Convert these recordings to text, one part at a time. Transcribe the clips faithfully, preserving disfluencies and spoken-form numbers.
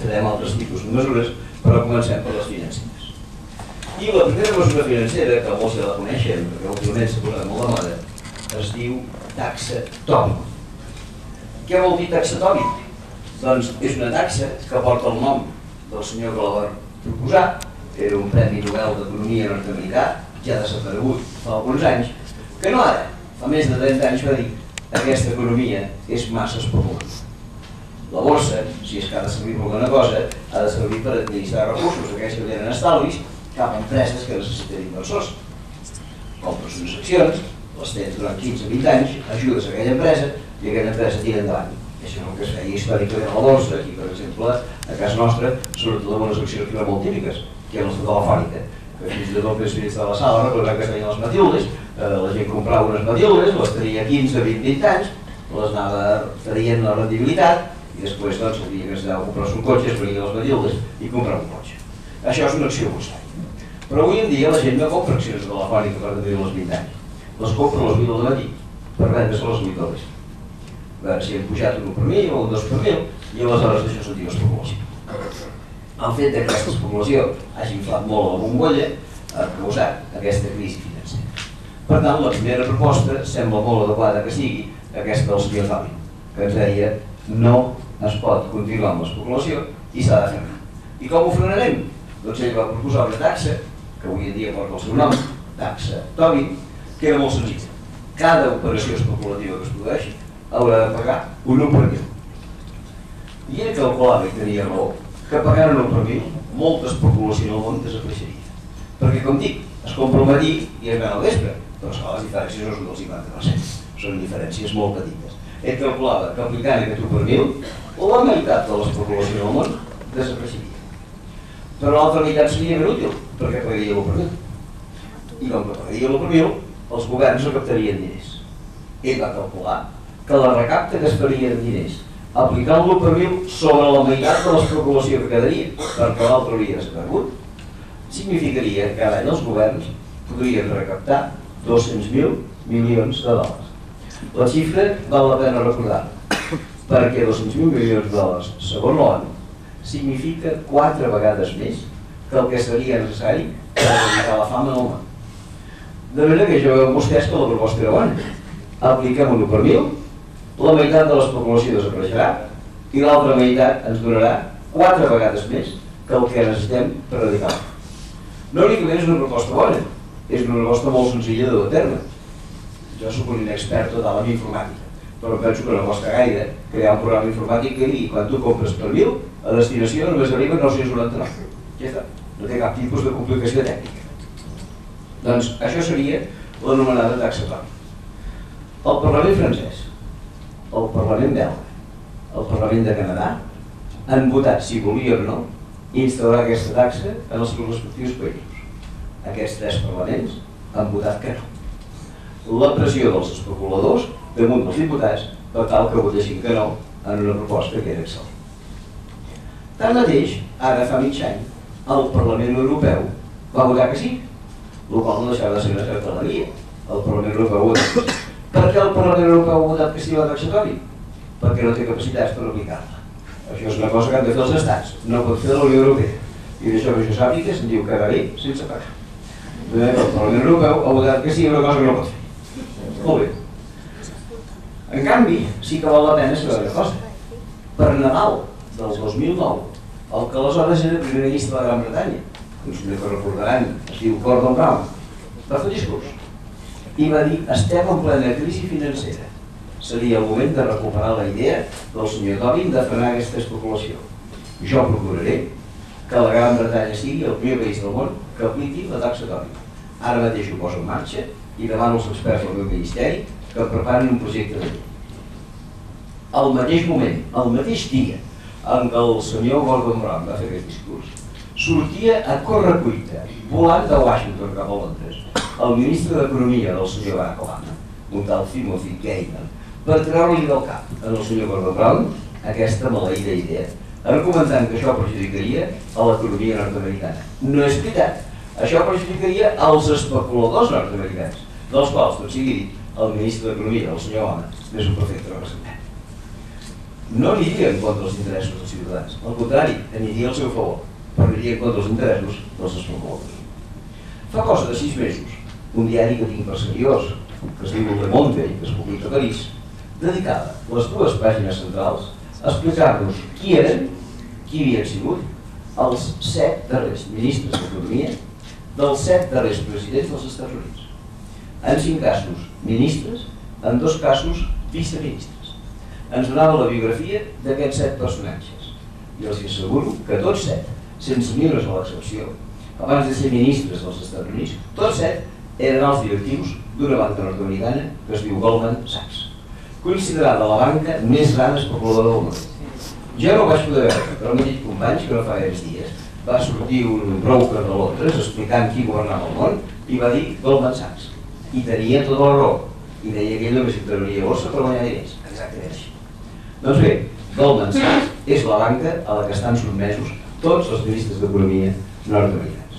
farem altres tipus de mesures, però comencem per les financeres. I la primera mesura financera, que molts ja la coneixen, perquè últimament s'ha posat molt de moda, es diu taxa Tobin. Què vol dir taxa Tobin? Doncs és una taxa que porta el nom del senyor que la va proposar, era un Premi Nobel d'Economia nord-americà, ja desaparegut fa alguns anys, que no ara, fa més de trenta anys va dir aquesta economia és massa especulativa. La borsa, si és que ha de servir per alguna cosa, ha de servir per administrar recursos, aquells que tenen estalvis, cap a empreses que necessiten inversors. Compres unes accions, les tens durant quinze a vint anys, ajudes a aquella empresa i aquella empresa tira endavant. Això és el que es feia històricament a la borsa. Aquí, per exemple, a casa nostra, sobretot amb unes accions que eren molt típiques, que eren les de Telefònica, que fins i tot el president de la sala recordava que es feien les Matildes, la gent comprava unes Matildes, les tenia quinze, vint, vint anys, les anava traient la rendibilitat i després, doncs, el dia que es anava a comprar un cotxe, es venia les Matildes i comprava un cotxe. Això és una acció borsària. Però avui en dia la gent no compra accions de Telefònica per tenir les vint anys. Les compra a les vuit del matí per vendre-se a les vuit del vespre. A veure si hem pujat un per mil o un dos per mil i aleshores això se'n diu especulació. El fet que aquesta especulació hagi inflat molt la bombolla ha causat aquesta crisi financera. Per tant, la primera proposta sembla molt adequada que sigui aquesta del senyor Tobin, que ens deia no es pot continuar amb l'especulació i s'ha de frenar. I com ho frenarem? Doncs ell va proposar una taxa, que avui en dia porta el seu nom, taxa Tobin, que era molt senzilla. Cada operació especulativa que es produeixi haurà de pagar un u per mil. I ell calculava, i tenia raó, que pagant un u per mil, molta especulació en el món desapareixeria. Perquè, com dic, es compra al matí i es ven al vespre, però esclar, les diferències no són del cinquanta per cent, són diferències molt petites. Ell calculava que aplicant aquest u per mil, la meitat de l'especulació en el món desapareixeria. Però l'altra meitat seria ben útil, perquè pagaria l'u per mil. I com que pagaria l'u per mil, els governs no captarien diners. Ell va calcular que la recapta que es faria en diners aplicant l'u per mil sobre la meitat de l'especulació que quedaria, perquè l'altre hauria desaparegut, significaria que cada any els governs podrien recaptar dos-cents mil milions de dòlars. La xifra val la pena recordar, perquè dos-cents mil milions de dòlars, segons l'ONU, significa quatre vegades més que el que seria necessari per erradicar la fam en el món. De manera que ja veuen vostès que la proposta era bona. Apliquem un u per mil, la meitat de l'especulació desapareixerà i l'altra meitat ens donarà quatre vegades més que el que necessitem per erradicar la fam. No únicament és una proposta bona, és una proposta molt senzilla de dur a terme. Jo soc un inexpert total en informàtica, però penso que no costa gaire crear un programa informàtic que digui quan tu compres per mil, a destinació només arriba nou-cents noranta-nou. Ja està, no té cap tipus de complicació tècnica. Doncs això seria l'anomenada taxa Tobin. El Parlament francès, el Parlament belga, el Parlament de Canadà han votat, si volien o no, instaurar aquesta taxa en els seus respectius països. Aquests tres parlaments han votat que no. La pressió dels especuladors damunt dels diputats per tal que votessin que no en una proposta que era excel·lent. Tanmateix, ara fa mig any, el Parlament Europeu va votar que sí, el qual no deixava de ser una certa alegria. El Parlament Europeu ha votat que sí. Per què el Parlament Europeu ha votat que sí a la taxa Tobin? Perquè no té capacitats per aplicar-la. Això és una cosa que han de fer els estats, no pot fer la Unió Europea. I d'això que jo sàpiga se'n diu que va bé sense pagar. El Parlament Europeu ha votat que sí a una cosa que no pot fer. Molt bé. En canvi, sí que val la pena saber una cosa. Per Nadal del dos mil nou, el que aleshores era primer ministre de la Gran Bretanya, conseller que recordaran, es diu Gordon Brown, va fer un discurs i va dir: estem en plena crisi financera. Seria el moment de recuperar la idea del senyor Tobin de frenar aquesta especulació. Jo procuraré que la Gran Bretanya sigui el primer país del món que apliqui la taxa Tobin. Ara mateix ho poso en marxa i demano als experts del meu ministeri que preparin un projecte de llei. Al mateix moment, al mateix dia en què el senyor Gordon Brown va fer aquest discurs, sortia a correcuita, volant de Washington cap a Londres, el ministre d'Economia del senyor Barack Obama, un tal Timothy Geithner, per treure-li del cap al senyor Gordon Brown aquesta maleïda idea, argumentant que això perjudicaria a l'economia nord-americana. No és veritat, això perjudicaria als especuladors nord-americans, dels quals, tot sigui dit, el ministre d'Economia, el senyor Obama, és un perfecte representant. no aniria en contra dels interessos dels ciutadans, al contrari, aniria al seu favor, però aniria en contra dels interessos dels especuladors. Fa cosa de sis mesos, un diari que tinc per seriós, que es diu Le Monde i que es publica a París, dedicava les dues pàgines centrals a explicar-nos qui eren, qui havien sigut els set darrers ministres d'Economia dels set darrers presidents dels Estats Units. En cinc casos, ministres, en dos casos, viceministres. Ens donava la biografia d'aquests set personatges. I els asseguro que tots set, sense ni una sola excepció, abans de ser ministres dels Estats Units, tots set eren els directius d'una banca nord-americana que es diu Goldman Sachs, considerada la banca més gran especuladora del món. Jo no ho vaig poder veure, però m'he dit companys que no fa gaires dies va sortir un broker de Londres explicant qui governava el món i va dir Goldman Sachs. I tenia tota la raó. I deia que ell només intervenia a borsa per guanyar diners. Exactament així. Doncs bé, Goldman Sachs és la banca a la que estan sotmesos tots els ministres d'Economia nord-americans.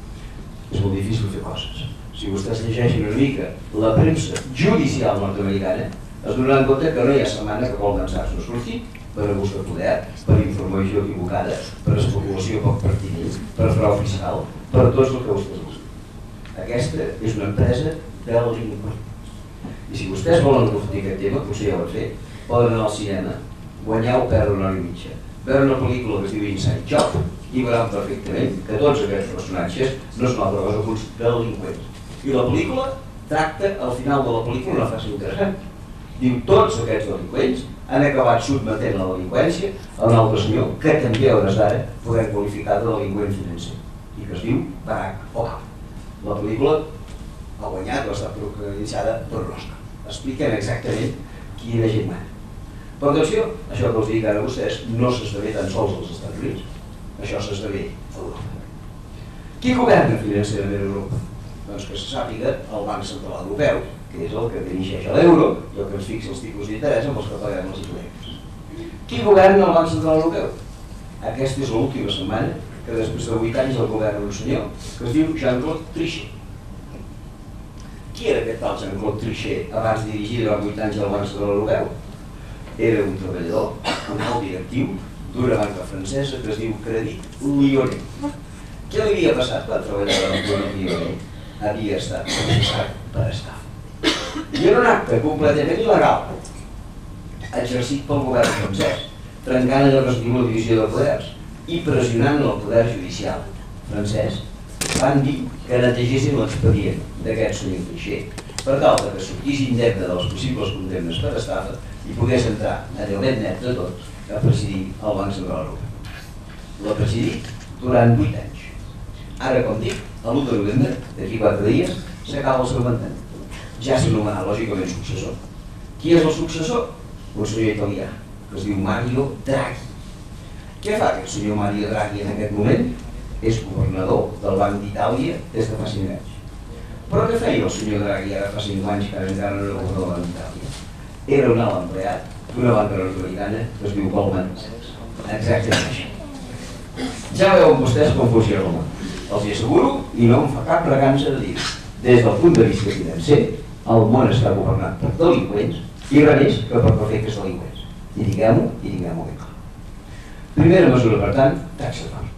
És molt difícil fer coses. Si vostès llegeixen una mica la premsa judicial nord-americana, es donaran compte que no hi ha setmana que Goldman Sachs no surti per abús de poder, per informació equivocada, per especulació poc pertinent, per frau fiscal, per tots el que vostès busquen. Aquesta és una empresa delinqüent. I si vostès volen aprofundir aquest tema, potser ja ho han fet, poden anar al cinema, guanyar o perdre una hora i mitja, veure una pel·lícula que es diu Inside Job i veuran perfectament que tots aquests personatges no són altra cosa que uns delinqüents. I la pel·lícula tracta, al final de la pel·lícula, una frase interessant. Diu, tots aquests delinqüents han acabat sotmetent la delinqüència a un altre senyor que també a hores d'ara podem qualificar de delinqüent financer i que es diu Barack Obama. La pel·lícula ha guanyat o ha estat iniciada per l'Oscar. Expliquen exactament qui era gent mana. Però atenció, això que els dic ara a vostès no s'esdevé tan sols als Estats Units, això s'esdevé a Europa. Qui governa financerament a Europa? Doncs que se sàpiga el Banc Central Europeu, que és el que dirigeix l'euro i el que ens fixa els tipus d'interès amb els que paguem les hipoteques. Qui governa el Banc Central Europeu? Aquesta és l'última setmana que després de vuit anys el governa un senyor que es diu Jean-Claude Trichet. Qui era aquest tal Jean-Claude Trichet abans de dirigir durant vuit anys el Banc Central Europeu? Era un treballador, un alt directiu d'una banca francesa que es diu Crédit Lyonnais. Què li havia passat quan treballava en Crédit Lyonnais? Havia estat processat per estafa. I era un acte completament il·legal, exercit pel govern francès, trencant allò que es diu la divisió de poders i pressionant el poder judicial francès. Van dir que netegessin l'expedient d'aquest senyor Trichet per tal que sortís indemne de les possibles condemnes per estafa i pogués entrar allò ben net de tots a presidir el Banc Central Europeu. L'ha presidit durant vuit anys. Ara, com dic, a l'u de novembre, d'aquí quatre dies, s'acaba el seu mandat. Ja s'anomenarà lògicament successor. Qui és el successor? Un senyor italià, que es diu Mario Draghi. Què fa aquest senyor Mario Draghi en aquest moment? És governador del Banc d'Itàlia des de fa cinc anys. Però què feia el senyor Draghi ara fa cinc anys que encara no era governador del Banc d'Itàlia? Era un alt empleat d'una banca nord-americana que es diu Goldman Sachs. Exactament això. Ja veuen vostès com funciona el món. Els hi asseguro, i no em fa cap recança de dir, des del punt de vista financer, el món està governat per delinqüents i res més que per perfectes delinqüents. I diguem-ho, i diguem-ho ben clar. Primera mesura, per tant, taxa de fam.